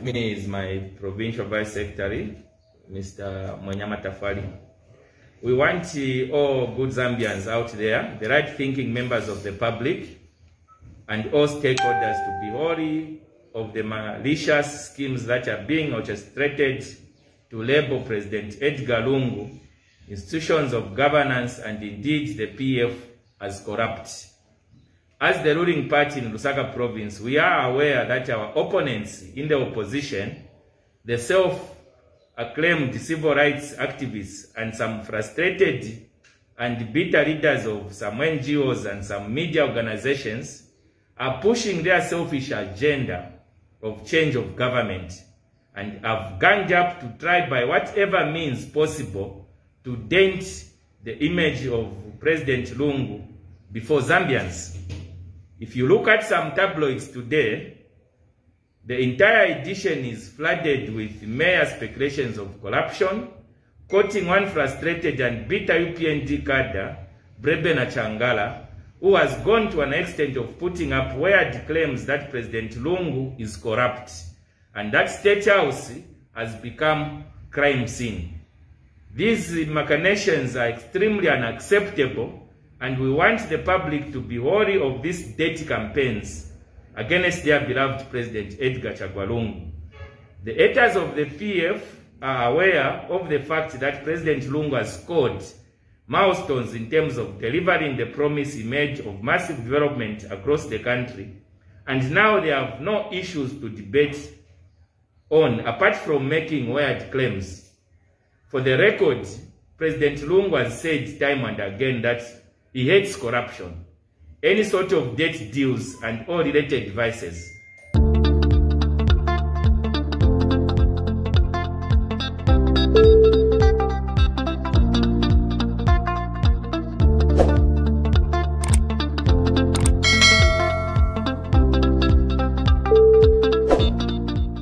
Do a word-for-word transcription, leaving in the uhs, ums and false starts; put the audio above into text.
me is my provincial vice secretary, Mister Mwanyama Tafari. We want uh, all good Zambians out there, the right-thinking members of the public, and all stakeholders to be wary of the malicious schemes that are being orchestrated to label President Edgar Lungu, institutions of governance, and indeed the P F as corrupt. As the ruling party in Lusaka province, we are aware that our opponents in the opposition, the self-acclaimed civil rights activists and some frustrated and bitter leaders of some N G Os and some media organizations are pushing their selfish agenda of change of government and have ganged up to try by whatever means possible to dent the image of President Lungu before Zambians. If you look at some tabloids today, the entire edition is flooded with mere speculations of corruption, quoting one frustrated and bitter U P N D cadre, Brebe Nachangala, who has gone to an extent of putting up weird claims that President Lungu is corrupt, and that State House has become crime scene. These machinations are extremely unacceptable, and we want the public to be wary of these dirty campaigns against their beloved President Edgar Chagwa Lungu. The haters of the P F are aware of the fact that President Lungu has scored milestones in terms of delivering the promise he made of massive development across the country, and now they have no issues to debate on apart from making weird claims. For the record, President Lungu has said time and again that he hates corruption, any sort of debt deals and all related vices.